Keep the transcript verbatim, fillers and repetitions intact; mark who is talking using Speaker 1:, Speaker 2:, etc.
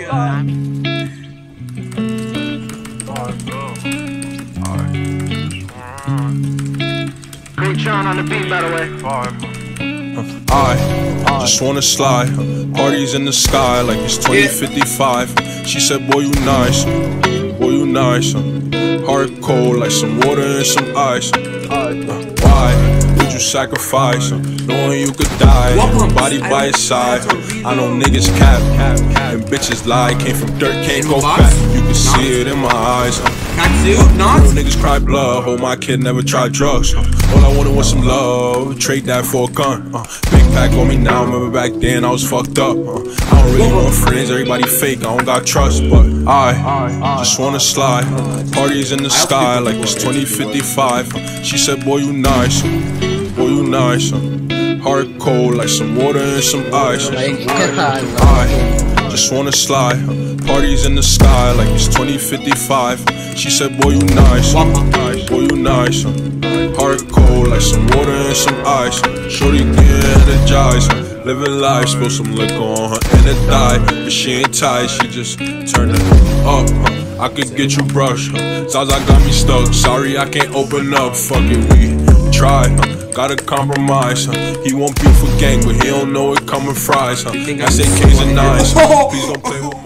Speaker 1: god.
Speaker 2: Great Sean on the beat, by the way.
Speaker 3: I just wanna slide, parties in the sky like it's twenty fifty-five. She said, boy, you nice, boy, you nice. Heart cold like some water and some ice. Why would you sacrifice, knowing you could die, body by his side? I know niggas cap, and bitches lie. Came from dirt, can't go back. You can see it in my eyes. Real niggas cry blood, hold my kid never tried drugs. All I wanted was some love, trade that for a gun. uh, Big pack on me now, remember back then I was fucked up. uh, I don't really want friends, everybody fake, I don't got trust. But I just wanna slide, parties in the sky like it's twenty fifty-five. She said, boy, you nice, boy, you nice. Heart cold like some water and some ice. I just wanna slide, parties in the sky like it's twenty fifty-five. She said, boy, you nice, boy, you nice. Heart cold like some water and some ice. Shorty get energized, living life, spill some liquor on her and it died. But she ain't tight, she just turned it up. I could get you brushed, Zaza got me stuck. Sorry I can't open up, fuck it, we try. Gotta compromise, he want beef for gang, but he don't know it coming fries. I say K's and nines, please don't play with